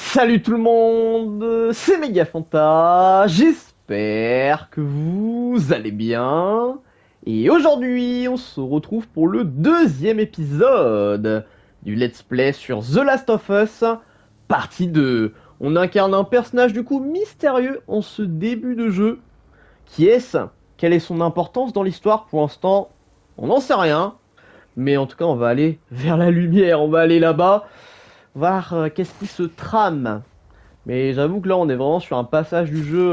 Salut tout le monde, c'est Megafanta, j'espère que vous allez bien. Et aujourd'hui, on se retrouve pour le deuxième épisode du Let's Play sur The Last of Us, partie 2. On incarne un personnage du coup mystérieux en ce début de jeu. Qui est-ce? Quelle est son importance dans l'histoire? Pour l'instant, on n'en sait rien. Mais en tout cas, on va aller vers la lumière, on va aller là-bas, voir qu'est-ce qui se trame. Mais j'avoue que là, on est vraiment sur un passage du jeu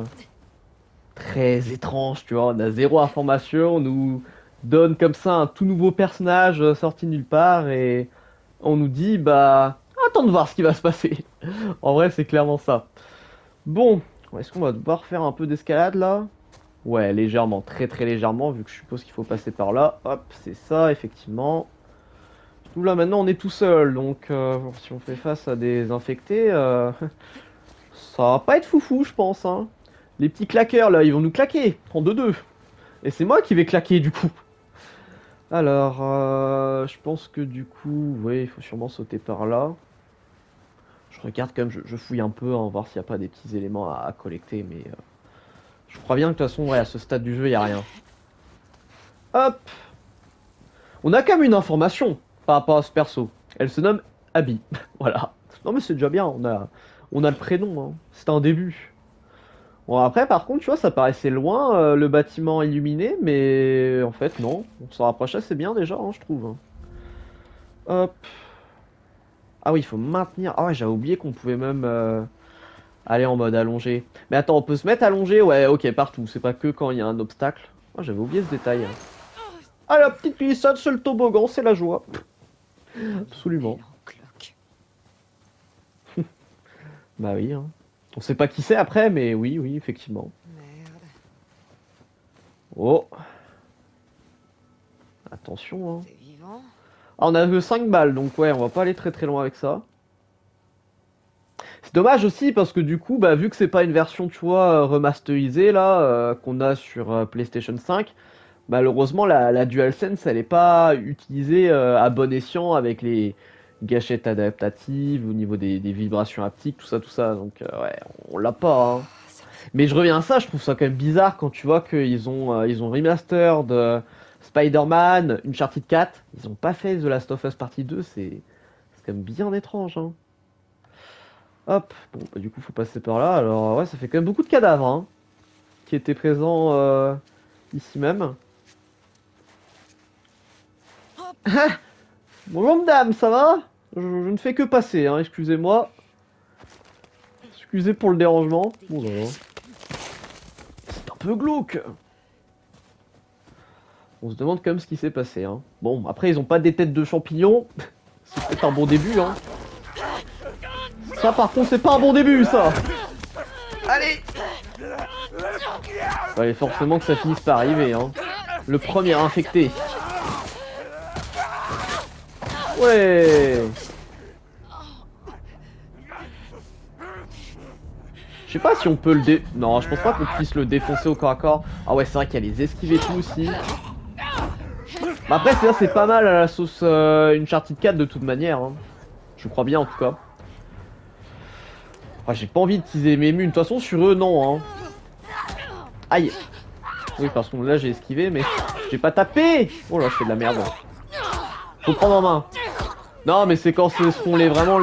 très étrange, tu vois. On a zéro information, on nous donne comme ça un tout nouveau personnage sorti nulle part et on nous dit, bah, attends de voir ce qui va se passer. En vrai, c'est clairement ça. Bon, est-ce qu'on va devoir faire un peu d'escalade là? Ouais, légèrement, très très légèrement, vu que je suppose qu'il faut passer par là. Hop, c'est ça, effectivement. Nous là, maintenant, on est tout seul, donc si on fait face à des infectés, ça va pas être foufou, je pense, hein. Les petits claqueurs, là, ils vont nous claquer en 2-2. Et c'est moi qui vais claquer, du coup. Alors, je pense que du coup, oui, il faut sûrement sauter par là. Je regarde quand même, je fouille un peu, hein, voir s'il n'y a pas des petits éléments à collecter, mais je crois bien que de toute façon, ouais, à ce stade du jeu, il n'y a rien. Hop! On a quand même une information par rapport à ce perso. Elle se nomme Abby. Voilà. Non mais c'est déjà bien, on a le prénom, hein. C'est un début. Bon après par contre tu vois ça paraissait loin le bâtiment illuminé mais en fait non, on s'en rapproche assez bien déjà hein, je trouve. Hop. Ah oui il faut maintenir. Ah ouais j'avais oublié qu'on pouvait même aller en mode allongé. Mais attends on peut se mettre allongé ouais ok partout, c'est pas que quand il y a un obstacle. Ah j'avais oublié ce détail. Ah la petite glissade sur le toboggan c'est la joie. Absolument. Bah oui hein. On sait pas qui c'est après mais oui oui effectivement. Oh. Attention hein. Ah, on a que 5 balles, donc ouais, on va pas aller très très loin avec ça. C'est dommage aussi parce que du coup, bah, vu que c'est pas une version, tu vois, remasterisée là, qu'on a sur PlayStation 5, malheureusement la DualSense elle est pas utilisée à bon escient avec les gâchettes adaptatives au niveau des vibrations haptiques, tout ça, donc ouais, on l'a pas. Hein. Mais je reviens à ça, je trouve ça quand même bizarre quand tu vois qu'ils ont remastered Spider-Man, Uncharted 4, ils ont pas fait The Last of Us Partie 2, c'est quand même bien étrange. Hein. Hop, bon bah du coup faut passer par là, alors ouais ça fait quand même beaucoup de cadavres hein, qui étaient présents ici même. Bonjour madame, ça va? Je ne fais que passer, hein, excusez-moi. Excusez pour le dérangement. Oh là là. C'est un peu glauque. On se demande quand même ce qui s'est passé. Hein. Bon, après, ils ont pas des têtes de champignons. C'est peut-être un bon début. Hein. Ça, par contre, c'est pas un bon début, ça. Allez. Fallait forcément que ça finisse par arriver. Hein. Le premier infecté. Ouais. Je sais pas si on peut le dé... Non, je pense pas qu'on puisse le défoncer au corps à corps. Ah ouais, c'est vrai qu'il y a les esquives et tout aussi. Bah après, c'est pas mal à la sauce Uncharted 4 de toute manière. Hein. Je crois bien en tout cas. Ah, j'ai pas envie de teaser mes munes. De toute façon, sur eux, non. Hein. Aïe. Oui, parce que là, j'ai esquivé, mais j'ai pas tapé. Oh là, je fais de la merde. Faut prendre en main. Non, mais c'est quand ce seront vraiment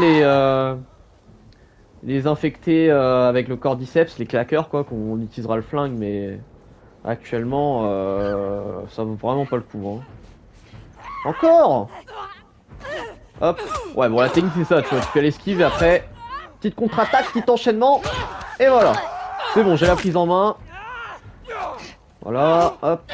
les infectés avec le cordyceps, les claqueurs, quoi, qu'on utilisera le flingue, mais actuellement, ça vaut vraiment pas le coup. Hein. Encore. Hop. Ouais, bon, la technique, c'est ça, tu vois, tu fais l'esquive et après, petite contre-attaque, petit enchaînement, et voilà. C'est bon, j'ai la prise en main. Voilà, hop.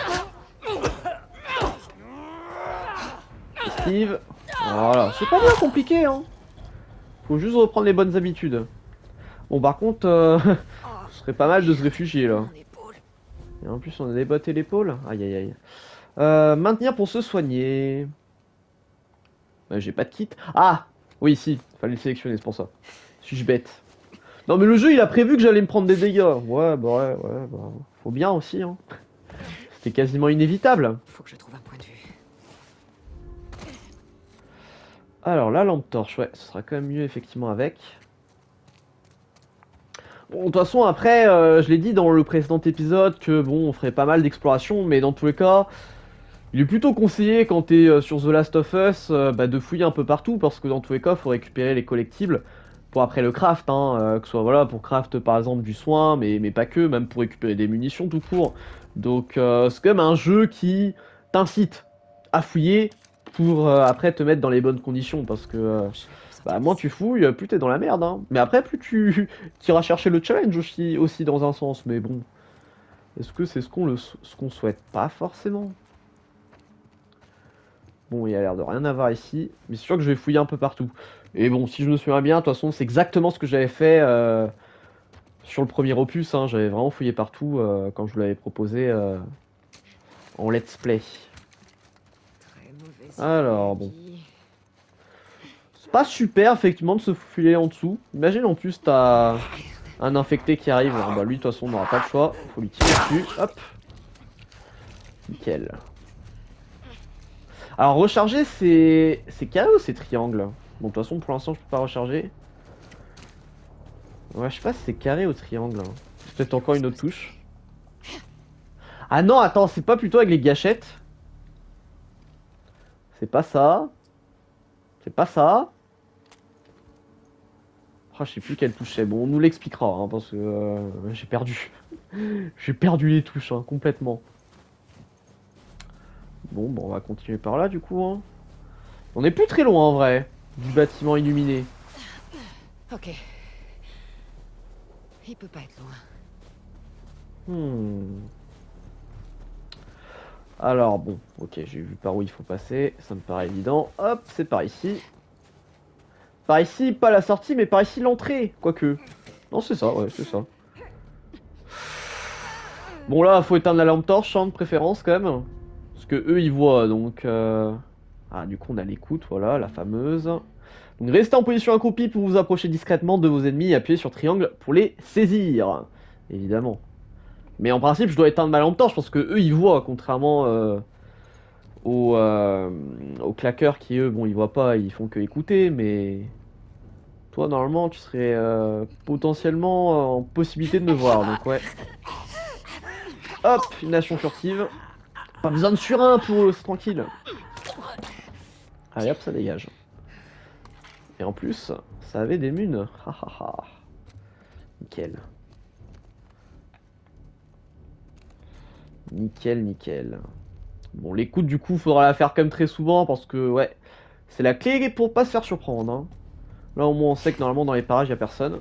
Esquive. Voilà, c'est pas bien compliqué, hein. Faut juste reprendre les bonnes habitudes. Bon, par contre, ce serait pas mal de se réfugier, là. Et en plus, on a débatté l'épaule. Aïe, aïe, aïe. Maintenir pour se soigner. J'ai pas de kit. Ah! Oui, si, fallait le sélectionner, c'est pour ça. Suis-je bête? Non, mais le jeu, il a prévu que j'allais me prendre des dégâts. Ouais, bah, faut bien aussi, hein. C'était quasiment inévitable. Faut que je trouve un point de vue. Alors, la lampe torche, ouais, ce sera quand même mieux, effectivement, avec. Bon, de toute façon, après, je l'ai dit dans le précédent épisode que bon, on ferait pas mal d'exploration, mais dans tous les cas, il est plutôt conseillé quand t'es sur The Last of Us bah, de fouiller un peu partout, parce que dans tous les cas, faut récupérer les collectibles pour après le craft, hein, que ce soit voilà, pour craft par exemple du soin, mais pas que, même pour récupérer des munitions tout court. Donc c'est quand même un jeu qui t'incite à fouiller pour après te mettre dans les bonnes conditions, parce que bah, moins tu fouilles, plus t'es dans la merde, hein. Mais après, plus tu iras chercher le challenge aussi dans un sens. Mais bon, est-ce que c'est ce qu'on souhaite? Pas forcément. Bon, il y a l'air de rien avoir ici, mais c'est sûr que je vais fouiller un peu partout. Et bon, si je me souviens bien, de toute façon, c'est exactement ce que j'avais fait sur le premier opus, hein. J'avais vraiment fouillé partout quand je vous l'avais proposé en let's play. Alors, bon. C'est pas super, effectivement, de se faufiler en dessous. Imagine, en plus, t'as un infecté qui arrive. Alors, bah, lui, de toute façon, on n'aura pas le choix. Faut lui tirer dessus. Hop. Nickel. Alors, recharger, c'est carré ou c'est triangle? Bon, de toute façon, pour l'instant, je peux pas recharger. Ouais, je sais pas si c'est carré ou triangle, hein. C'est peut-être encore une autre touche. Ah non, attends, c'est pas plutôt avec les gâchettes? C'est pas ça. C'est pas ça. Ah, je sais plus quelle touche c'est. Bon, on nous l'expliquera, hein, parce que j'ai perdu. J'ai perdu les touches, hein, complètement. Bon, on va continuer par là, du coup, hein. On est plus très loin, en vrai, du bâtiment illuminé. Ok. Il peut pas être loin. Alors, bon, ok, j'ai vu par où il faut passer. Ça me paraît évident. Hop, c'est par ici. Par ici, pas la sortie, mais par ici l'entrée. Quoique. Non, c'est ça, ouais, c'est ça. Bon, là, faut éteindre la lampe torche, hein, de préférence, quand même. Parce que eux, ils voient, donc... Ah, du coup, on a l'écoute, voilà, la fameuse. Donc, restez en position accroupie pour vous approcher discrètement de vos ennemis et appuyez sur triangle pour les saisir. Évidemment. Mais en principe, je dois éteindre ma lampe torche parce que eux, ils voient, contrairement aux claqueurs qui, eux, bon, ils voient pas, ils font que écouter, mais... Toi, normalement, tu serais potentiellement en possibilité de me voir, donc ouais. Hop, une action furtive. Pas besoin de surin pour eux, c'est tranquille. Allez hop, ça dégage. Et en plus, ça avait des munes. Ha. Nickel. Nickel. Bon, l'écoute, du coup, faudra la faire quand même très souvent parce que, ouais, c'est la clé pour pas se faire surprendre, hein. Là, au moins, on sait que normalement, dans les parages, y a personne.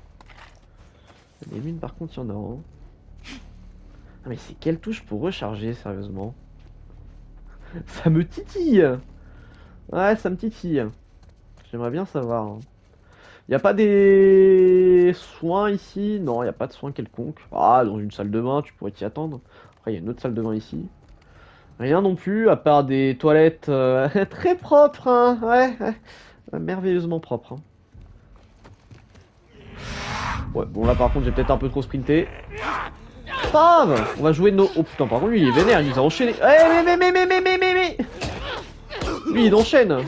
Les mines, par contre, il y en a un. Ah, mais c'est quelle touche pour recharger, sérieusement? Ça me titille! Ouais, ça me titille. J'aimerais bien savoir, hein. Y a pas des soins ici? Non, y a pas de soins quelconque. Ah, dans une salle de bain, tu pourrais t'y attendre. Après, y a une autre salle de bain ici. Rien non plus, à part des toilettes très propres, hein. Ouais, merveilleusement propres, hein. Ouais, bon là par contre j'ai peut-être un peu trop sprinté. Pas grave, on va jouer nos... Oh putain, par contre lui il est vénère, il nous a enchaîné. Mais lui il enchaîne.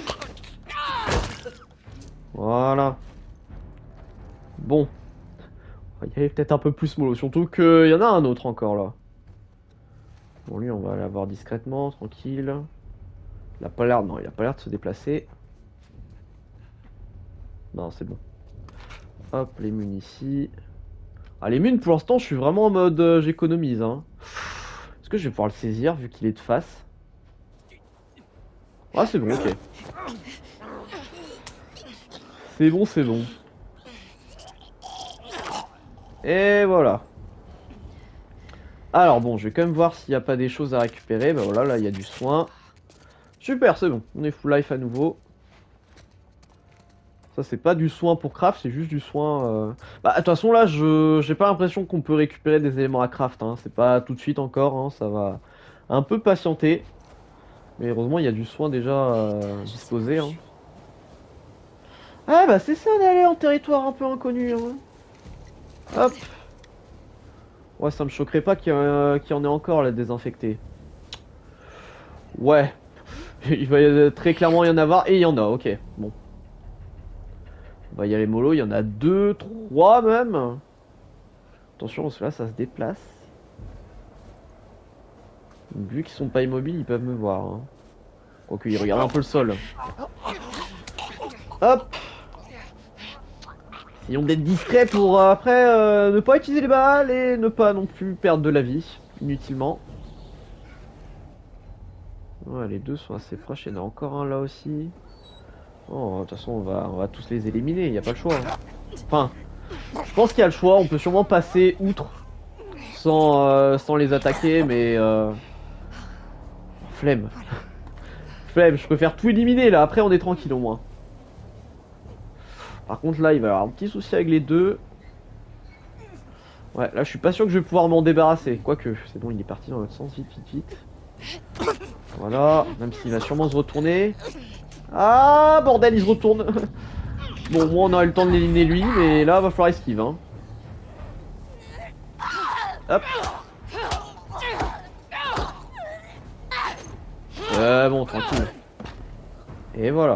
Voilà. Bon. On va y aller peut-être un peu plus mollo, surtout qu'il y en a un autre encore là. Bon lui on va l'avoir discrètement, tranquille. Il a pas l'air... Non, il a pas l'air de se déplacer. Non, c'est bon. Hop, les munes ici. Ah, les munes, pour l'instant, je suis vraiment en mode j'économise, hein. Est-ce que je vais pouvoir le saisir vu qu'il est de face? Ah, c'est bon, ok. C'est bon. Et voilà. Alors bon, je vais quand même voir s'il n'y a pas des choses à récupérer. Bah voilà, là, il y a du soin. Super, c'est bon. On est full life à nouveau. Ça, c'est pas du soin pour craft, c'est juste du soin... Bah, de toute façon, là, j'ai pas l'impression qu'on peut récupérer des éléments à craft, hein. C'est pas tout de suite encore, hein. Ça va un peu patienter. Mais heureusement, il y a du soin déjà disposé, hein. Ah, bah, c'est ça d'aller en territoire un peu inconnu, hein. Hop. Ouais, ça me choquerait pas qu'il y en ait encore, là, désinfecté. Ouais. Il va très clairement y en avoir, et il y en a, ok. Bon. On va y aller mollo, il y en a 2, 3 même. Attention, parce que là, ça se déplace. Donc, vu qu'ils sont pas immobiles, ils peuvent me voir. Hein. Quoique, ils regardent un peu le sol. Hop! Essayons d'être discrets pour après ne pas utiliser les balles et ne pas non plus perdre de la vie inutilement. Ouais, les deux sont assez proches. Il y en a encore un là aussi. Oh, de toute façon, on va tous les éliminer. Il n'y a pas le choix. Hein. Enfin, je pense qu'il y a le choix. On peut sûrement passer outre sans les attaquer, mais flemme. Flemme, je préfère tout éliminer là. Après, on est tranquille au moins. Par contre, là, il va y avoir un petit souci avec les deux. Ouais, là, je suis pas sûr que je vais pouvoir m'en débarrasser. Quoique, c'est bon, il est parti dans l'autre sens. Vite, vite, vite. Voilà, même s'il va sûrement se retourner. Ah, bordel, il se retourne. Bon, moi, on a eu le temps de l'éliminer lui, mais là, va falloir esquive. Hein. Hop. Bon, tranquille. Et voilà.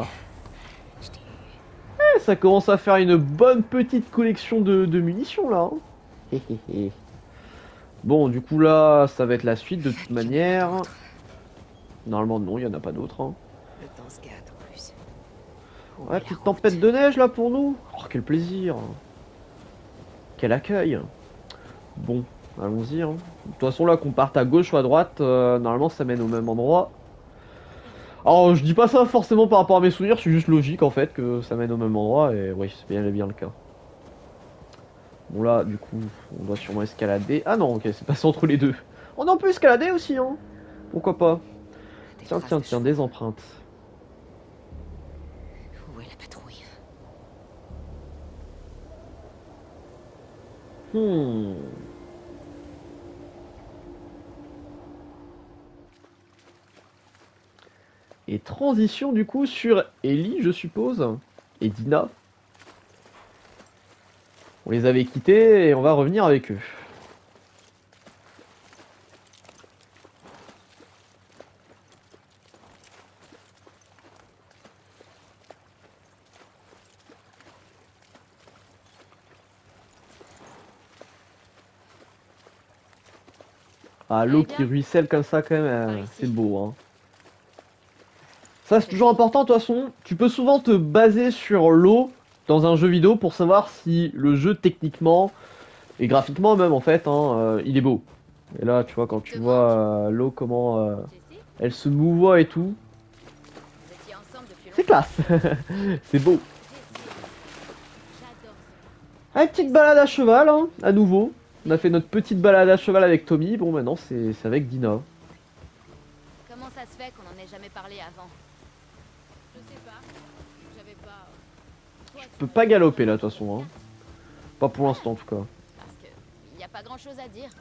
Ça commence à faire une bonne petite collection de munitions là. Hein. Bon, du coup là, ça va être la suite de toute manière. Normalement non, il n'y en a pas d'autres. Hein. Le temps se gâte en plus. Ouais, petite tempête de neige là pour nous. Oh, quel plaisir. Quel accueil. Bon, allons-y. Hein. De toute façon là, qu'on parte à gauche ou à droite, normalement ça mène au même endroit. Alors, je dis pas ça forcément par rapport à mes souvenirs, c'est juste logique en fait que ça mène au même endroit et oui, c'est bien le cas. Bon là, du coup, on doit sûrement escalader. Ah non, ok, c'est passé entre les deux. On peut escalader aussi, hein. Pourquoi pas. Tiens, des empreintes. Où est la patrouille? Et transition du coup sur Ellie, je suppose, et Dina. On les avait quittés et on va revenir avec eux. Ah, l'eau qui ruisselle comme ça quand même, c'est beau. Hein. Ça c'est toujours important de toute façon. Tu peux souvent te baser sur l'eau dans un jeu vidéo pour savoir si le jeu techniquement et graphiquement même en fait, hein, il est beau. Et là tu vois quand tu vois l'eau comment elle se mouvoie et tout. C'est classe. C'est beau. Allez, petite balade à cheval, hein, à nouveau. On a fait notre petite balade à cheval avec Tommy. Bon, maintenant, c'est avec Dina. Comment ça se fait qu'on en ait jamais parlé avant? Je sais pas. J'avais pas... Je peux pas galoper, là, de toute façon. Hein. Pas pour l'instant, en tout cas. Parce que y a pas grand-chose à dire.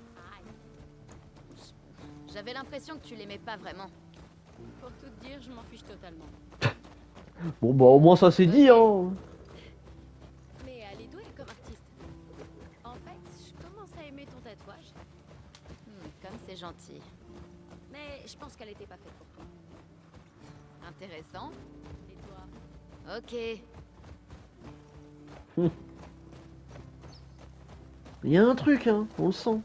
J'avais l'impression que tu l'aimais pas vraiment. Pour tout te dire, je m'en fiche totalement. Bon, bah, au moins, ça c'est dit, hein. Mais elle est douée comme artiste. En fait, je commence à aimer ton tatouage. Comme c'est gentil. Mais je pense qu'elle était pas faite pour toi. Intéressant. Et toi? Ok. Il y a un truc, hein, on le sent.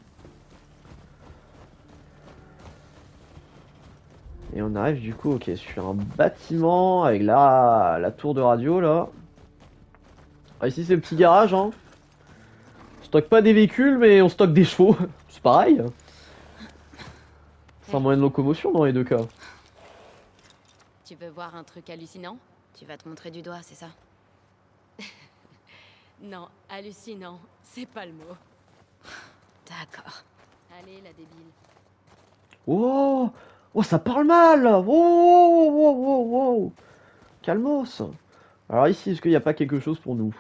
Et on arrive du coup, ok, sur un bâtiment avec la tour de radio là. Ah, ici c'est le petit garage, hein. On stocke pas des véhicules, mais on stocke des chevaux. C'est pareil. C'est un moyen de locomotion dans les deux cas. Tu veux voir un truc hallucinant? Tu vas te montrer du doigt, c'est ça? Non, hallucinant, c'est pas le mot. D'accord. Allez, la débile. Oh, oh, ça parle mal. Wow, wow, wow, wow, wow. Calmos. Alors ici, est-ce qu'il n'y a pas quelque chose pour nous?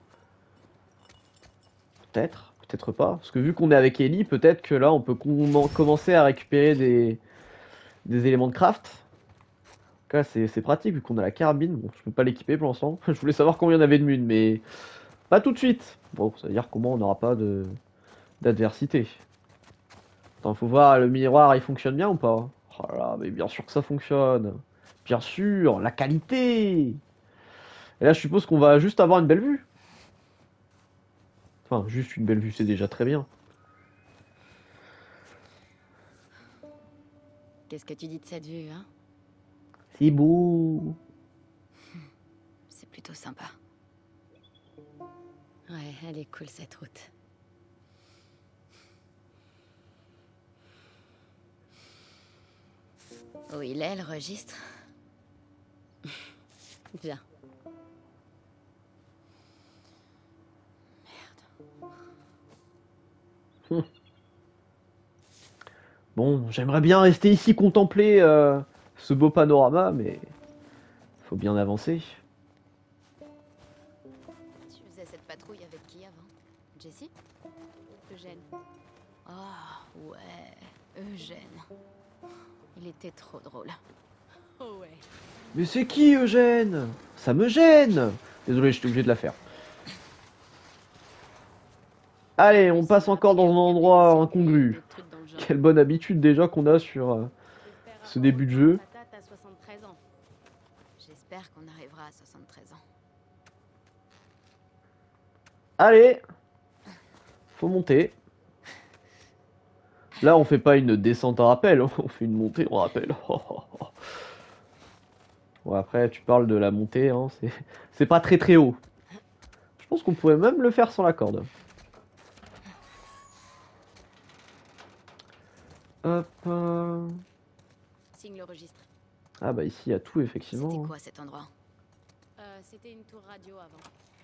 Peut-être, peut-être pas. Parce que vu qu'on est avec Ellie, peut-être que là, on peut commencer à récupérer des éléments de craft. Là, c'est pratique vu qu'on a la carabine. Bon, je peux pas l'équiper pour l'instant. Je voulais savoir combien il y en avait de mun, mais pas tout de suite. Bon, ça veut dire comment on n'aura pas d'adversité. Attends, faut voir, le miroir, il fonctionne bien ou pas? Oh là là, mais bien sûr que ça fonctionne. Bien sûr, la qualité. Et là, je suppose qu'on va juste avoir une belle vue. Enfin, juste une belle vue, c'est déjà très bien. Qu'est-ce que tu dis de cette vue, hein? C'est beau. C'est plutôt sympa. Ouais, elle est cool cette route. Où il est, le registre? Viens. Bon, j'aimerais bien rester ici contempler ce beau panorama, mais faut bien avancer. Tu faisais cette patrouille avec qui avant? Jessie? Eugène. Oh, ouais, Eugène. Il était trop drôle. Oh ouais. Mais c'est qui Eugène? Ça me gêne. Désolé, j'étais obligé de la faire. Allez, on passe encore dans un endroit incongru. Quelle bonne habitude déjà qu'on a sur ce début de jeu. Ta tante a 73 ans. J'espère qu'on arrivera à 73 ans. Allez, faut monter. Là, on fait pas une descente en rappel, on fait une montée en rappel. Bon, après, tu parles de la montée, hein, c'est pas très très haut. Je pense qu'on pourrait même le faire sans la corde. Hop. Signe le registre. Ah bah ici, il y a tout, effectivement. C'était quoi cet endroit? C'était une tour radio avant.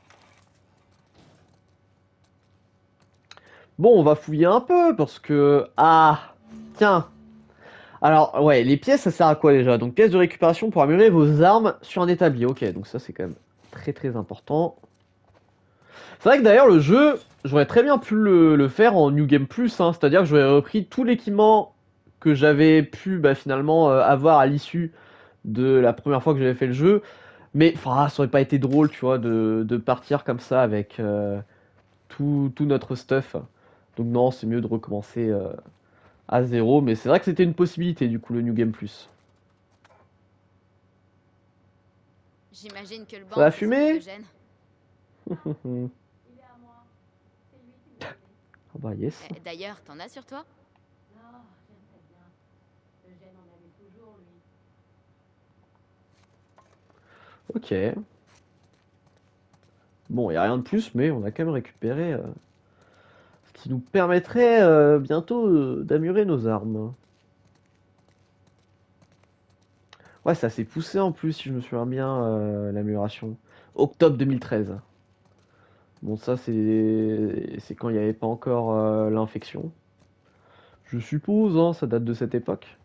Bon, on va fouiller un peu, parce que... Ah, tiens. Alors, ouais, les pièces, ça sert à quoi déjà? Donc, pièces de récupération pour améliorer vos armes sur un établi. Ok, donc ça, c'est quand même très très important. C'est vrai que d'ailleurs, le jeu, j'aurais très bien pu le faire en New Game Plus, hein, c'est-à-dire que j'aurais repris tout l'équipement que j'avais pu finalement avoir à l'issue de la première fois que j'avais fait le jeu. Mais enfin, ça aurait pas été drôle, tu vois, de partir comme ça avec tout notre stuff. Donc non, c'est mieux de recommencer à zéro. Mais c'est vrai que c'était une possibilité, du coup, le New Game Plus. J'imagine que le banc Ça va c'est celui fumer? d'Eugène. Il est à moi. C'est lui qui m'a aidé. Ah bah yes. D'ailleurs, t'en as sur toi? Non, j'aimerais bien. Eugène en avait toujours, lui. Ok. Bon, il n'y a rien de plus, mais on a quand même récupéré ce qui nous permettrait bientôt d'améliorer nos armes. Ouais, ça s'est poussé en plus, si je me souviens bien, l'amélioration. Octobre 2013. Bon, ça, c'est quand il n'y avait pas encore l'infection. Je suppose, hein, ça date de cette époque.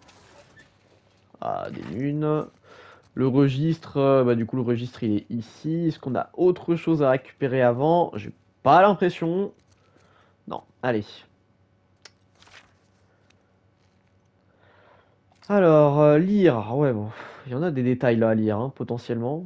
Ah, des lunes. Le registre, bah du coup, le registre, il est ici. Est-ce qu'on a autre chose à récupérer avant? J'ai pas l'impression. Non, allez. Alors, lire. Ah ouais, bon, il y en a des détails là à lire, hein, potentiellement.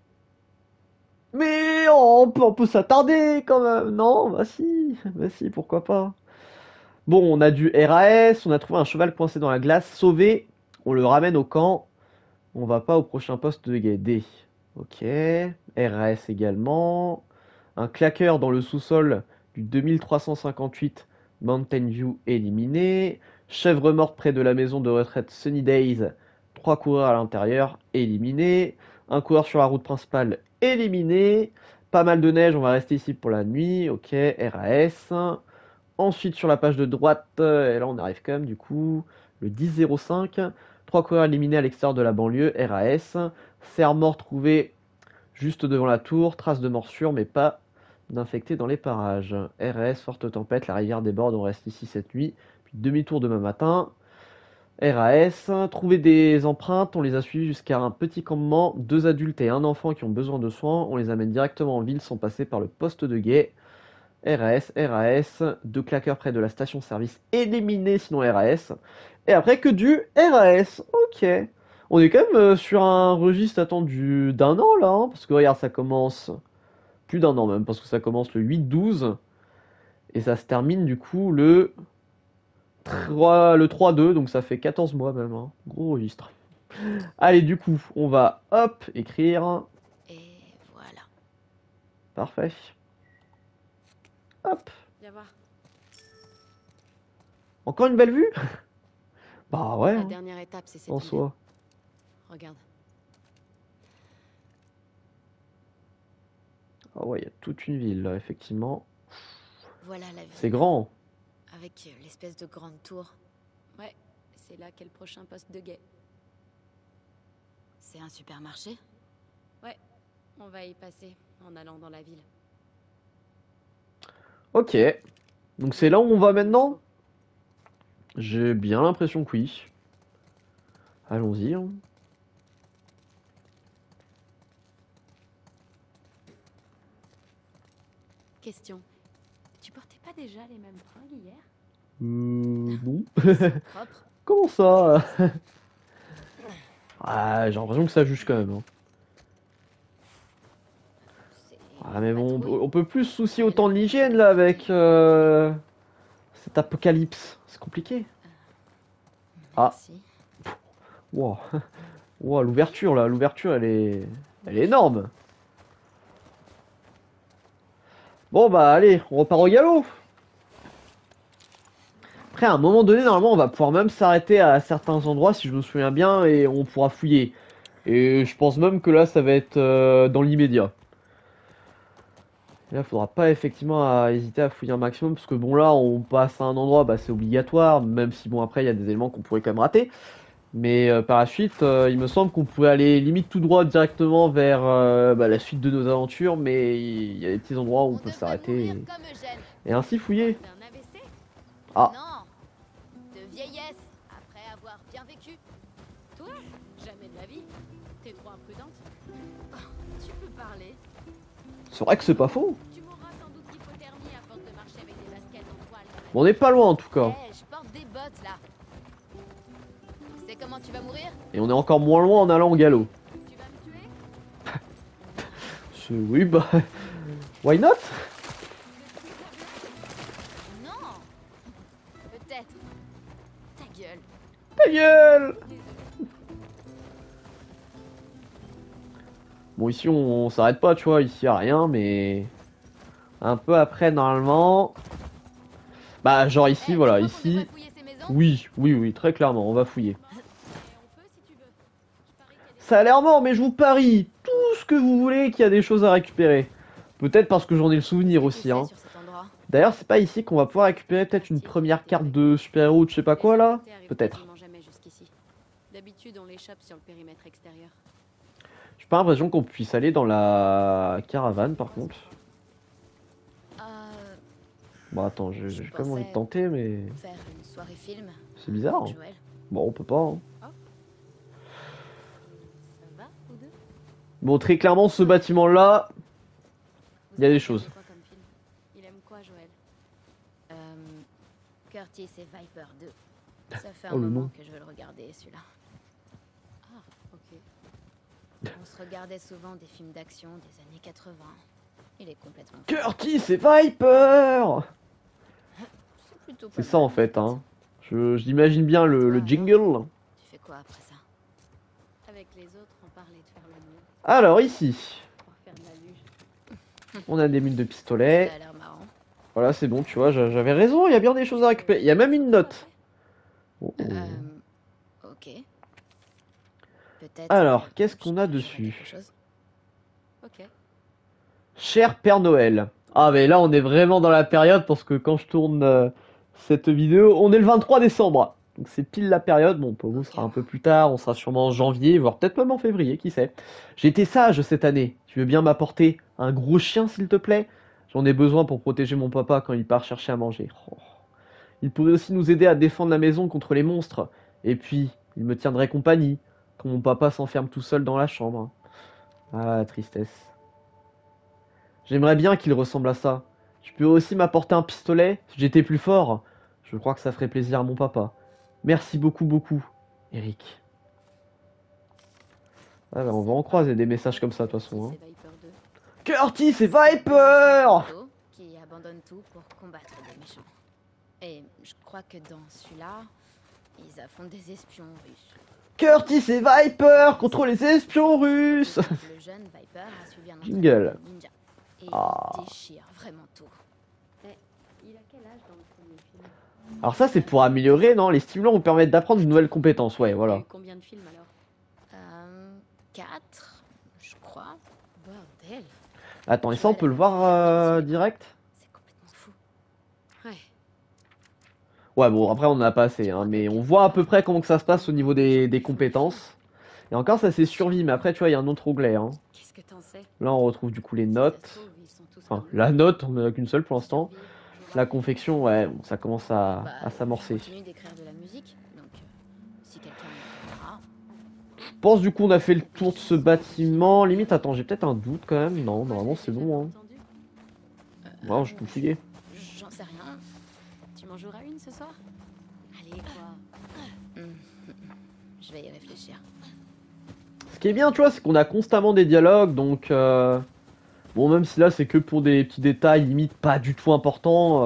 Mais on peut s'attarder quand même, non? Bah si, pourquoi pas. Bon, on a du RAS, on a trouvé un cheval coincé dans la glace, sauvé, on le ramène au camp, on va pas au prochain poste de guet. Ok, RAS également, un claqueur dans le sous-sol du 2358 Mountain View éliminé, chèvre morte près de la maison de retraite Sunny Days, 3 coureurs à l'intérieur, éliminé, un coureur sur la route principale, éliminé, pas mal de neige, on va rester ici pour la nuit, ok, RAS. Ensuite, sur la page de droite, et là on arrive quand même du coup, le 10-05, 3 coureurs éliminés à l'extérieur de la banlieue, RAS, cerf mort trouvé juste devant la tour, traces de morsure mais pas d'infectés dans les parages. RAS, forte tempête, la rivière déborde, on reste ici cette nuit, puis demi-tour demain matin. RAS, trouver des empreintes, on les a suivis jusqu'à un petit campement, 2 adultes et un enfant qui ont besoin de soins, on les amène directement en ville sans passer par le poste de guet. RAS, 2 claqueurs près de la station-service éliminés sinon RAS. Et après que du RAS, ok. On est quand même sur un registre attendu d'un an là, hein, parce que regarde, ça commence plus d'un an même, parce que ça commence le 8-12 et ça se termine du coup le 3-2, donc ça fait 14 mois même, hein. Gros registre. Allez, du coup, on va hop écrire. Et voilà. Parfait. Hop. Viens voir. Encore une belle vue. Bah ouais, La hein, dernière étape, c'est cette en ville. soi. Regarde. Ah ouais, il y a toute une ville là, effectivement. Voilà la ville. C'est grand. Avec l'espèce de grande tour. Ouais, c'est là qu'est le prochain poste de guet. C'est un supermarché? Ouais, on va y passer en allant dans la ville. Ok. Donc c'est là où on va maintenant? J'ai bien l'impression que oui. Allons-y, hein. Question. Tu portais pas déjà les mêmes fringues hier? Non. Ils sont propres. Comment ça? Ah, j'ai l'impression que ça juge quand même, hein. C'est Ah mais bon, patrouille. on peut plus se soucier autant de l'hygiène là avec cet apocalypse. C'est compliqué. Ah. Merci. Wow. Wow, l'ouverture là, l'ouverture elle est énorme. Bon bah allez, on repart au galop. Après à un moment donné, normalement on va pouvoir même s'arrêter à certains endroits si je me souviens bien et on pourra fouiller. Et je pense même que là ça va être dans l'immédiat. Et là faudra pas effectivement hésiter à fouiller un maximum parce que bon là on passe à un endroit, bah c'est obligatoire, même si bon après il y a des éléments qu'on pourrait quand même rater. Mais par la suite, il me semble qu'on pouvait aller limite tout droit directement vers bah, la suite de nos aventures, mais il y a des petits endroits où on peut s'arrêter Comme Eugène. et ainsi fouiller. D'un AVC? Ah, Non. De vieillesse. Après avoir bien vécu. Toi? Jamais de la vie. T'es trop imprudente. Tu peux parler. c'est vrai que c'est pas faux. Tu mourras sans doute d'hypothermie à force de marcher avec des baskets en toile. Bon, on n'est pas loin en tout Eh, cas. je porte des bottes là. Tu sais comment tu vas mourir? Et on est encore moins loin en allant au galop. Tu vas me tuer? Oui, bah. Why not? Non. Peut-être. Ta gueule. Ta gueule! Bon, ici on s'arrête pas, tu vois, ici y a rien, mais. Un peu après, normalement. Bah, genre ici, Eh, voilà, tu crois qu'on ici. devrait fouiller ces maisons? Oui, très clairement, on va fouiller. On peut si tu veux. Je parie qu'il y a des... Ça a l'air mort, mais je vous parie tout ce que vous voulez qu'il y a des choses à récupérer. Peut-être parce que j'en ai le souvenir Qu'est-ce que aussi, tu hein. sais sur cet endroit? D'ailleurs, c'est pas ici qu'on va pouvoir récupérer peut-être une première carte de super-héros ou de je sais pas quoi là? Les arrivent Peut-être. quasiment jamais jusqu'ici. D'habitude, on les chope sur le périmètre extérieur. J'ai pas l'impression qu'on puisse aller dans la caravane par contre. Euh, Bon, attends, j'ai quand même envie de tenter, mais faire une soirée film. c'est bizarre. Avec Joël. Bon, on peut pas, hein. Ça va, vous deux? Bon, très clairement, ce bâtiment-là, il y a des choses. Quoi comme film? Il aime quoi, Joël? Curtis et Viper 2. Ça fait un Oh, le moment nom. que je veux le regarder, celui-là. Ah, ok. On se regardait souvent des films d'action des années 80. Il est complètement... Curtis et Viper! C'est plutôt pas C'est ça mal, en fait, hein. J'imagine bien le Ah, jingle. Tu fais quoi après ça? Avec les autres, on parlait de faire le mieux. Alors, ici, Pour faire de la luge. on a des mines de pistolet. Ça a l'air marrant. Voilà, c'est bon, tu vois, j'avais raison, il y a bien des choses à récupérer. Il y a même une note. Oh, oh. Ok. Peut-être... Alors, que qu'est-ce je qu'on a te dessus? quelque chose. Ok. Cher Père Noël. Ah, mais là, on est vraiment dans la période parce que quand je tourne cette vidéo, on est le 23 décembre. Donc, c'est pile la période. Bon, pour vous, ce sera un peu plus tard. On sera sûrement en janvier, voire peut-être même en février, qui sait. J'ai été sage cette année. Tu veux bien m'apporter un gros chien, s'il te plaît? J'en ai besoin pour protéger mon papa quand il part chercher à manger. Oh. Il pourrait aussi nous aider à défendre la maison contre les monstres. Et puis, il me tiendrait compagnie quand mon papa s'enferme tout seul dans la chambre. Ah, tristesse. J'aimerais bien qu'il ressemble à ça. Tu peux aussi m'apporter un pistolet si j'étais plus fort. Je crois que ça ferait plaisir à mon papa. Merci beaucoup, beaucoup, Eric. Ah bah, on va en croiser des messages comme ça de toute façon. Hein. C'est Viper 2. Curtis et Viper! Qui abandonne tout pour combattre des méchants. Et je crois que dans celui-là, ils affrontent des espions russes. Curtis et Viper contre les espions russes! Le jeune Viper a suivi un Jingle. entraînement ninja. Et Ah. il déchire vraiment tout. Il a quel âge dans le premier film? Alors ça, c'est pour améliorer, non? Les stimulants vous permettent d'apprendre de nouvelles compétences, ouais, Il y a voilà. eu combien de films alors? 4, je crois. Bordel. Attends, et ça, on peut le voir direct? C'est complètement fou. Ouais. Ouais, bon, après, on en a pas assez, hein, mais on voit à peu près comment que ça se passe au niveau des compétences. Et encore, ça, c'est survie, mais après, tu vois, il y a un autre onglet, hein. Qu'est-ce que t'en sais? Là, on retrouve du coup les Si ça se notes. trouve, ils sont tous Enfin, comme nous. la note, on n'en a qu'une seule pour l'instant. Survivre, toujours La là. confection, ouais, bon, ça commence à Je s'amorcer. continue d'écrire de la musique, donc si quelqu'un m'entendra. Je pense du coup on a fait le tour de ce bâtiment. Limite, attends, j'ai peut-être un doute quand même. Non, normalement c'est bon. Hein. Non, je suis tout fouillé. J'en sais rien. Tu m'en joueras une ce soir? Allez, quoi? Je vais y réfléchir. Ce qui est bien, tu vois, c'est qu'on a constamment des dialogues, donc bon, même si là c'est que pour des petits détails, limite pas du tout importants.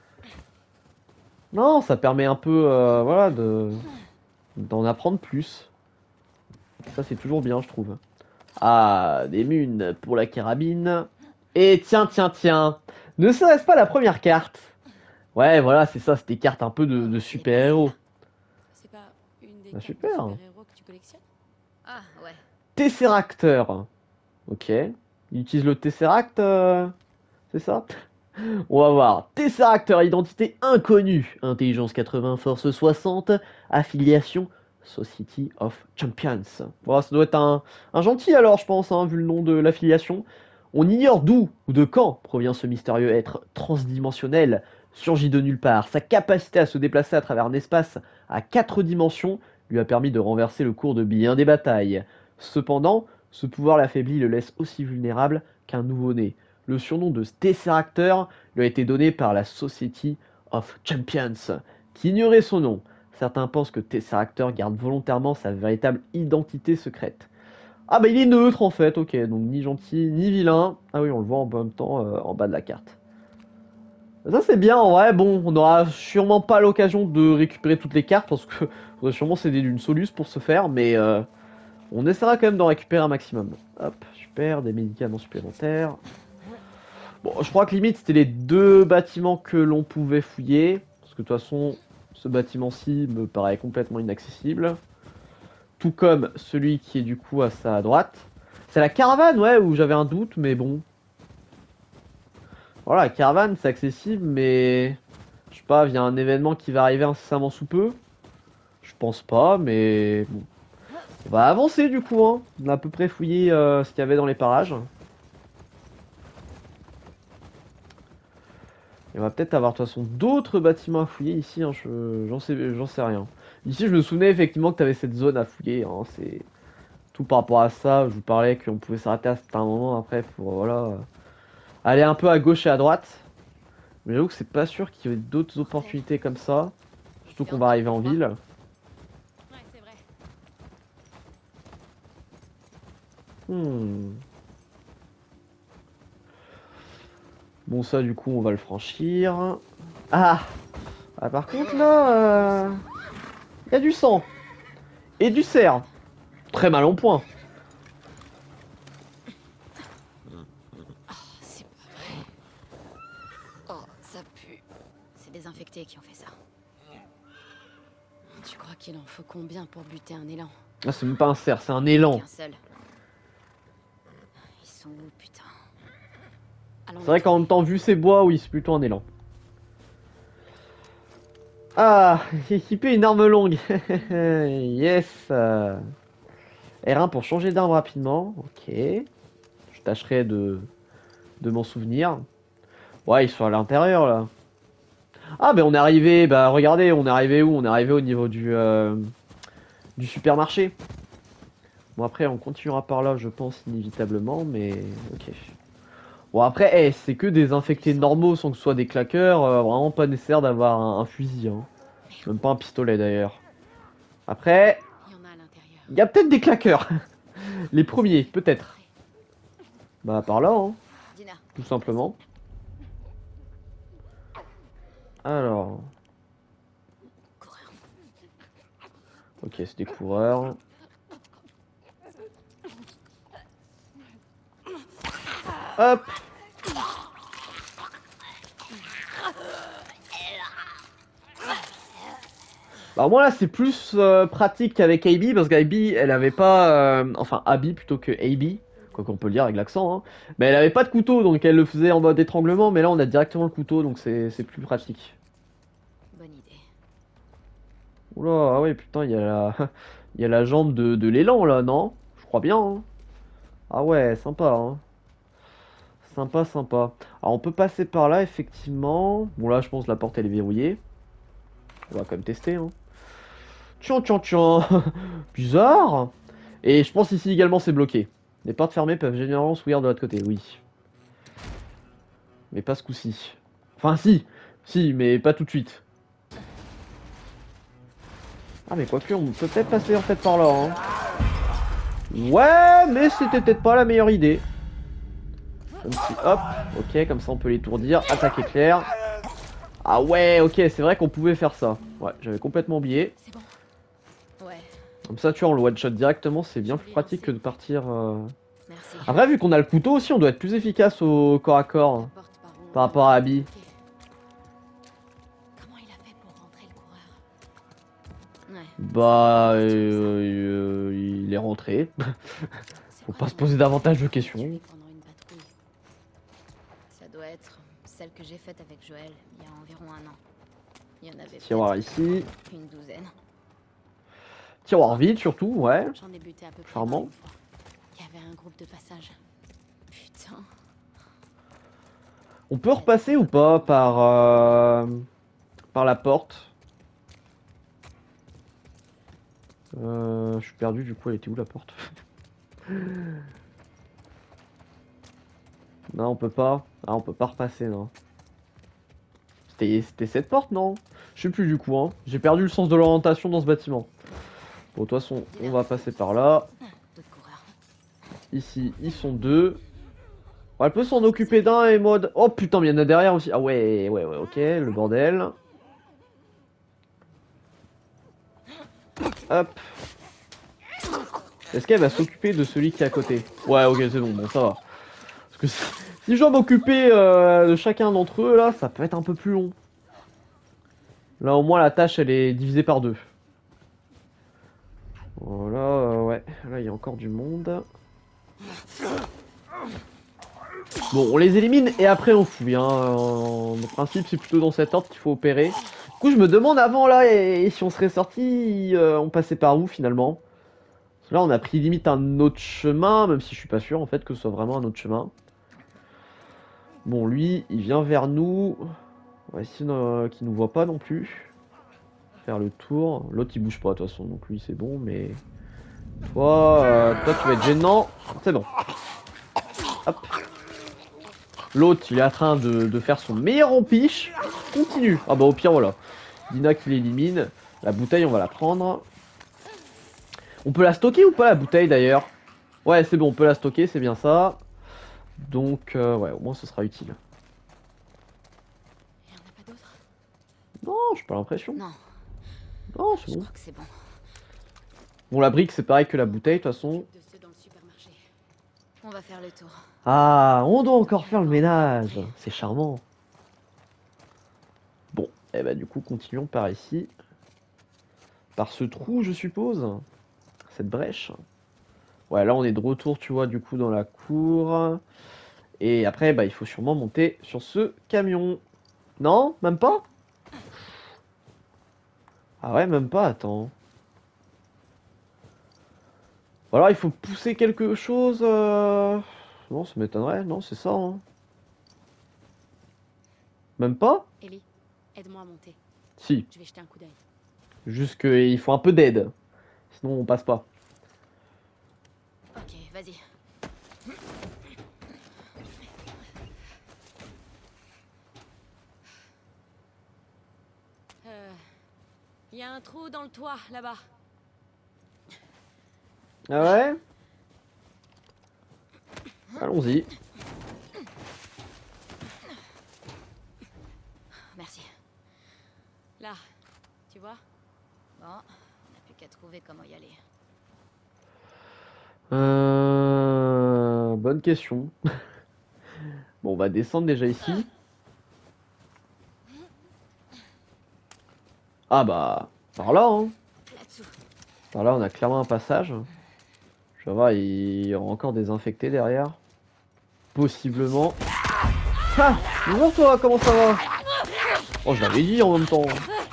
Non, ça permet un peu, voilà, d'en apprendre plus. Ça c'est toujours bien, je trouve. Ah, des munes pour la carabine. Et tiens, tiens, tiens. Ne serait-ce pas la première carte? Ouais, voilà, c'est ça, c'est des cartes un peu de super-héros. C'est pas une des Ah, cartes super. de super-héros que tu collectionnes? Ah ouais. Tesseracteur. Ok. Il utilise le Tesseract, c'est ça? On va voir. Tesseracteur, identité inconnue. Intelligence 80, force 60. Affiliation Society of Champions. Bon, ça doit être un gentil alors, je pense, hein, vu le nom de l'affiliation. On ignore d'où ou de quand provient ce mystérieux être transdimensionnel, surgi de nulle part. Sa capacité à se déplacer à travers un espace à 4 dimensions lui a permis de renverser le cours de bien des batailles. Cependant, ce pouvoir l'affaiblit et le laisse aussi vulnérable qu'un nouveau-né. Le surnom de Tesseracteur lui a été donné par la Society of Champions, qui ignorait son nom. Certains pensent que Tesseracteur garde volontairement sa véritable identité secrète. Ah bah il est neutre en fait, ok, donc ni gentil ni vilain. Ah oui, on le voit en même temps en bas de la carte. Ça c'est bien en vrai, bon, on n'aura sûrement pas l'occasion de récupérer toutes les cartes parce que faudrait sûrement s'aider d'une Solus pour se faire, mais on essaiera quand même d'en récupérer un maximum. Hop, super, des médicaments supplémentaires. Bon, je crois que limite c'était les deux bâtiments que l'on pouvait fouiller, parce que de toute façon, ce bâtiment-ci me paraît complètement inaccessible. Tout comme celui qui est du coup à sa droite. C'est la caravane, ouais, où j'avais un doute, mais bon. Voilà, la caravane, c'est accessible, mais... Je sais pas, il y a un événement qui va arriver incessamment sous peu. Je pense pas, mais... Bon. On va avancer du coup, hein. On a à peu près fouillé ce qu'il y avait dans les parages. Et on va peut-être avoir de toute façon d'autres bâtiments à fouiller ici, hein. J'en sais rien. Ici, je me souvenais effectivement que tu avais cette zone à fouiller, hein. C'est tout par rapport à ça. Je vous parlais qu'on pouvait s'arrêter à un moment après pour voilà, aller un peu à gauche et à droite. Mais j'avoue que c'est pas sûr qu'il y ait d'autres opportunités comme ça. Surtout qu'on va arriver en ville. Ouais, c'est vrai. Bon, ça, du coup, on va le franchir. Ah, ah par contre, là, il y a du sang. Et du cerf. Très mal en point. C'est pas vrai. Oh, ça pue. C'est des infectés qui ont fait ça. Tu crois qu'il en faut combien pour buter un élan? Ah, c'est même pas un cerf, c'est un élan. Qu'un seul. Ils sont où, putain? C'est vrai qu'en même temps, vu ces bois, oui, c'est plutôt un élan. Ah, équipé une arme longue. Yes. R1 pour changer d'arme rapidement. Ok. Je tâcherai de m'en souvenir. Ouais, ils sont à l'intérieur là. Ah, ben on est arrivé. Bah regardez, on est arrivé où? On est arrivé au niveau du supermarché. Bon, après, on continuera par là, je pense, inévitablement, mais ok. Bon, après, c'est que des infectés normaux sans que ce soit des claqueurs. Vraiment pas nécessaire d'avoir un fusil. Hein. Même pas un pistolet d'ailleurs. Après, Il y en a à l'intérieur. il y a peut-être des claqueurs. Les premiers, peut-être. Bah, par là, hein, Dina. tout simplement. Alors. Coureur. Ok, c'est des coureurs. Hop. Alors moi là c'est plus pratique qu'avec AB parce qu'AB elle avait pas enfin Abby plutôt que AB, quoi qu'on peut le dire avec l'accent hein. Mais elle avait pas de couteau donc elle le faisait en mode étranglement mais là on a directement le couteau donc c'est plus pratique. Bonne idée. Oula ah ouais putain il y a la il y a la jambe de l'élan là non? Je crois bien hein. Ah ouais sympa hein. Sympa sympa. Alors on peut passer par là effectivement. Bon là je pense que la porte elle est verrouillée. On va quand même tester hein. Tchan tchan tchan. Bizarre. Et je pense ici également c'est bloqué. Les portes fermées peuvent généralement s'ouvrir de l'autre côté, oui. Mais pas ce coup-ci. Enfin si, si, mais pas tout de suite. Ah mais quoique, on peut peut-être passer en fait par là. Hein. Ouais, mais c'était peut-être pas la meilleure idée. Comme si, hop, ok, comme ça on peut l'étourdir. Attaque éclair. Ah ouais, ok, c'est vrai qu'on pouvait faire ça. Ouais, j'avais complètement oublié. C'est bon. Ouais, Comme ça, tu vois, on le one-shot directement, c'est bien plus pratique que de partir... merci. Après, vu qu'on a le couteau aussi, on doit être plus efficace au corps à corps. Hein, Porte par où on par rapport à Abby. Ok. Comment il a fait pour rentrer le coureur? Ouais. Bah, il est rentré. C'est Faut quoi pas qu'on se poser a davantage de tué questions. pendant une patrouille? Ça doit être celle que j'ai faite avec Joël il y a environ un an. Il y en avait Tiroir peut-être ici. une douzaine. Tiroir vide surtout, ouais. J'en ai buté à peu près Charmant. 20 une fois. Il y avait un groupe de passage. Putain. On peut repasser ou pas par la porte? Je suis perdu du coup, elle était où la porte? Non, on peut pas. Ah, on peut pas repasser, non. C'était cette porte, non? Je sais plus du coup, hein. J'ai perdu le sens de l'orientation dans ce bâtiment. Bon, de toute façon, on va passer par là. D'autres coureurs. Ici, ils sont deux. On peut s'en occuper d'un et mode... Oh putain, mais il y en a derrière aussi. Ah ouais, ouais, ouais, ok, le bordel. Hop. Est-ce qu'elle va s'occuper de celui qui est à côté? Ouais, ok, c'est bon, bon, ça va. Parce que si je dois m'occuper de chacun d'entre eux, là, ça peut être un peu plus long. Là, au moins, la tâche, elle est divisée par deux. Voilà, ouais. Là, il y a encore du monde. Bon, on les élimine et après on fouille. Hein. En principe, c'est plutôt dans cet ordre qu'il faut opérer. Du coup, je me demande avant là, et si on serait sorti, on passait par où finalement? Parce que là, on a pris limite un autre chemin, même si je suis pas sûr en fait que ce soit vraiment un autre chemin. Bon, lui, il vient vers nous. On va essayer qu'il nous voit pas non plus. Faire le tour. L'autre, il bouge pas de toute façon, donc lui, c'est bon, mais... Toi, tu vas être gênant. C'est bon. Hop. L'autre, il est en train de faire son meilleur en piche. Continue. Ah bah au pire, voilà. Dina qui l'élimine. La bouteille, on va la prendre. On peut la stocker ou pas, la bouteille, d'ailleurs? Ouais, c'est bon, on peut la stocker, c'est bien ça. Donc, ouais, au moins, ce sera utile. Il y en a pas d'autres? Non, j'ai pas l'impression. Non, Non, c'est je bon. crois que c'est bon. Bon, la brique, c'est pareil que la bouteille, de toute façon. De ceux dans le supermarché. On va faire le tour. Ah, on doit encore faire le ménage. C'est charmant. Bon, et bah du coup, continuons par ici. Par ce trou, je suppose. Cette brèche. Ouais, là, on est de retour, tu vois, du coup, dans la cour. Et après, bah, il faut sûrement monter sur ce camion. Non? Même pas? Ah ouais, même pas, attends. Ou alors, il faut pousser quelque chose... Non, ça m'étonnerait. Non, c'est ça, hein. Même pas? Ellie, aide-moi à monter. Si. Je vais jeter un coup d'œil. Juste qu'il faut un peu d'aide. Sinon, on passe pas. Ok, vas-y. Il y a un trou dans le toit, là-bas. Ah ouais? Allons-y. Merci. Là, tu vois? Bon, on n'a plus qu'à trouver comment y aller. Bonne question. Bon, on va descendre déjà ici. Ah bah... Par là, hein. Là-dessous. Par là, on a clairement un passage. Je vais voir, il y aura encore des infectés derrière. Possiblement. Ah! Bonjour toi, comment ça va? Oh, je l'avais dit en même temps.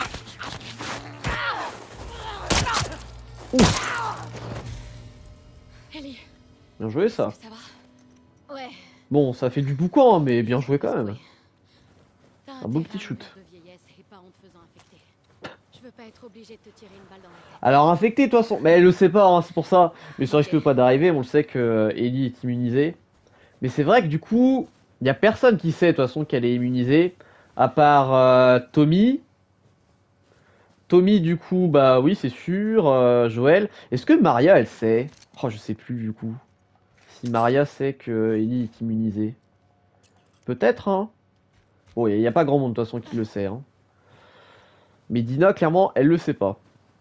Ouf! Ellie, Bien joué ça. ça va? Ouais. Bon, ça fait du boucan, hein, mais bien joué quand même. T'as Un beau intérêt petit à shoot. mourir de vieillesse et pas en te faisant infecter. Je veux pas être obligée de te tirer une balle dans la tête. Alors infecté de toute façon, mais elle le sait pas, hein, c'est pour ça. Mais ça risque pas d'arriver, on le sait que Ellie est immunisée. Mais c'est vrai que du coup, il y a personne qui sait de toute façon qu'elle est immunisée, à part Tommy. Tommy du coup, bah oui c'est sûr, Joël. Est-ce que Maria elle sait? Oh je sais plus du coup. Si Maria sait que Ellie est immunisée. Peut-être hein. Bon, il n'y a pas grand monde de toute façon qui le sait. Hein. Mais Dina, clairement, elle le sait pas.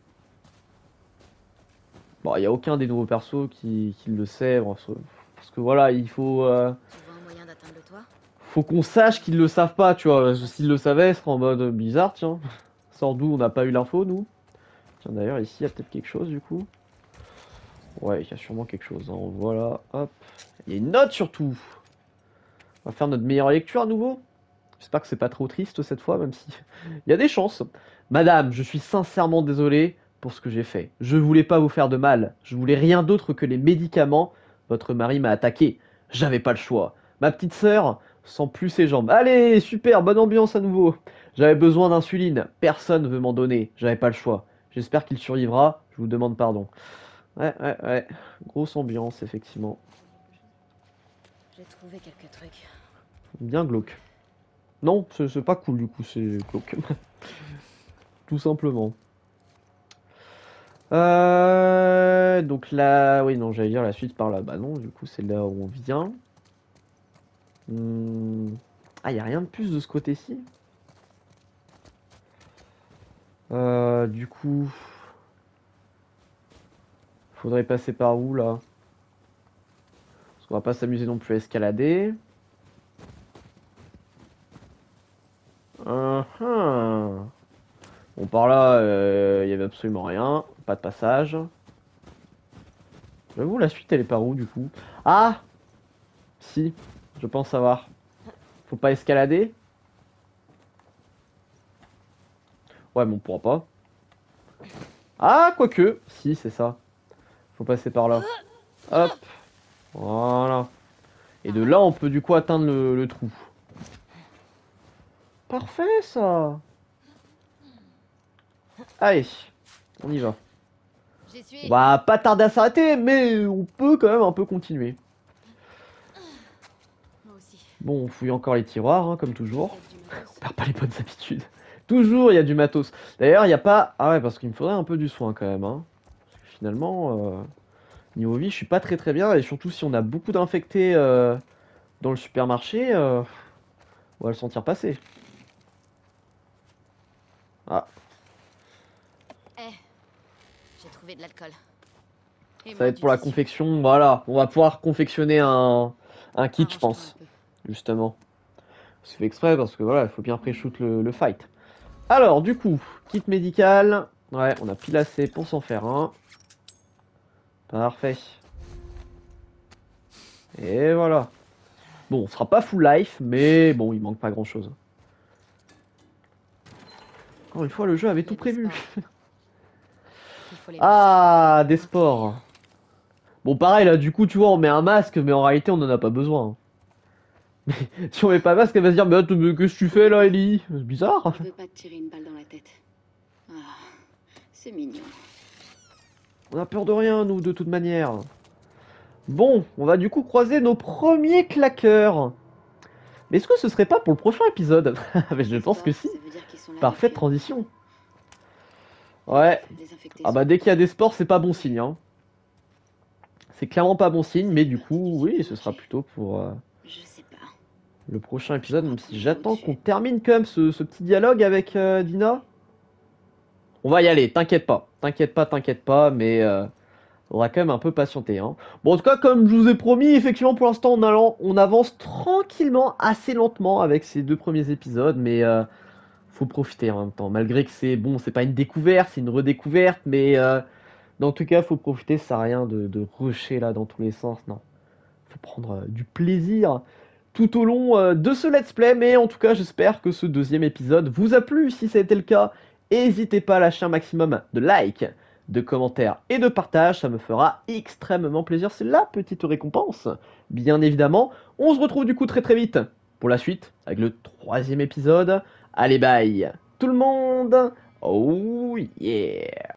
Bon, il n'y a aucun des nouveaux persos qui le sait. Parce que voilà, il faut, Tu vois un moyen d'atteindre le toit? faut qu'on sache qu'ils le savent pas, tu vois. S'ils le savaient, ce serait en mode bizarre, tiens. Sort d'où on n'a pas eu l'info, nous. Tiens, d'ailleurs, ici, il y a peut-être quelque chose, du coup. Ouais, il y a sûrement quelque chose. Hein. Voilà, hop. Il y a une note, surtout. On va faire notre meilleure lecture à nouveau. J'espère que c'est pas trop triste cette fois, même si il y a des chances. Madame, je suis sincèrement désolé pour ce que j'ai fait. Je voulais pas vous faire de mal. Je voulais rien d'autre que les médicaments. Votre mari m'a attaqué. J'avais pas le choix. Ma petite sœur sent plus ses jambes. Allez, super, bonne ambiance à nouveau. J'avais besoin d'insuline. Personne veut m'en donner. J'avais pas le choix. J'espère qu'il survivra. Je vous demande pardon. Ouais. Grosse ambiance, effectivement. J'ai trouvé quelques trucs. Bien glauque. Non, c'est pas cool du coup, c'est glauque. Tout simplement. Donc là, oui, non, j'allais dire la suite par là. Bah non, du coup, c'est là où on vient. Ah, y a rien de plus de ce côté-ci. Du coup, faudrait passer par où là? Parce qu'on va pas s'amuser non plus à escalader. Bon, par là, il y avait absolument rien. Pas de passage. J'avoue, la suite, elle est par où, du coup? Ah! Si, je pense savoir. Faut pas escalader? Ouais, mais on pourra pas. Ah, quoique! Si, c'est ça. Faut passer par là. Hop! Voilà. Et de là, on peut du coup atteindre le trou. Parfait, ça! Allez, on y va. J'y suis. On va pas tarder à s'arrêter, mais on peut quand même un peu continuer. Moi aussi. Bon, on fouille encore les tiroirs, hein, comme toujours. Il y a du matos. On perd pas les bonnes habitudes. Toujours, il y a du matos. D'ailleurs, il n'y a pas... Ah ouais, parce qu'il me faudrait un peu du soin quand même. Hein. Parce que finalement, niveau vie, je suis pas très bien. Et surtout, si on a beaucoup d'infectés dans le supermarché, on va le sentir passer. Ah, Eh, j'ai trouvé de l'alcool. Et ça moi, va être du pour la tissu. confection. Voilà, on va pouvoir confectionner un kit, je Arrange-toi pense. un peu. Justement. C'est fait exprès parce que voilà, il faut bien pré-shoot le fight. Alors, du coup, kit médical. Ouais, on a pile assez pour s'en faire un. Parfait. Et voilà. Bon, on sera pas full life, mais bon, il manque pas grand chose. Encore une fois, le jeu avait Il y a tout des prévu. sports. Il faut les Ah, des sports. Bon, pareil, là, du coup, tu vois, on met un masque, mais en réalité, on en a pas besoin. Si on met pas de masque, elle va se dire, mais attends, mais qu'est-ce que tu fais là, Ellie? C'est bizarre. Je veux pas te tirer une balle dans la tête. Ah, c'est mignon. On a peur de rien, nous, de toute manière. Bon, on va du coup croiser nos premiers claqueurs. Mais est-ce que ce serait pas pour le prochain épisode? Mais je pense que si. Ça veut dire qu'ils sont là Parfaite depuis transition. Ouais. longtemps. Désinfecter Ah bah son dès qu'il y a corps. des sports, c'est pas bon signe. Hein. C'est clairement pas bon signe, mais du coup, oui, ce sera plutôt pour Je sais pas. le prochain épisode, même si j'attends qu'on termine quand même ce petit dialogue avec Dina. On va y aller, t'inquiète pas, mais on va quand même un peu patienter. Hein. Bon, en tout cas, comme je vous ai promis, effectivement, pour l'instant, on avance tranquillement, assez lentement avec ces deux premiers épisodes, mais faut profiter en même temps. Malgré que c'est bon, c'est pas une découverte, c'est une redécouverte, mais dans tout cas, faut profiter, ça sert à rien de rusher là dans tous les sens, non. Faut prendre du plaisir tout au long de ce let's play, mais en tout cas, j'espère que ce deuxième épisode vous a plu. Si ça a été le cas, n'hésitez pas à lâcher un maximum de likes, de commentaires et de partages, ça me fera extrêmement plaisir, c'est la petite récompense, bien évidemment. On se retrouve du coup très vite pour la suite, avec le 3e épisode. Allez bye tout le monde, oh yeah.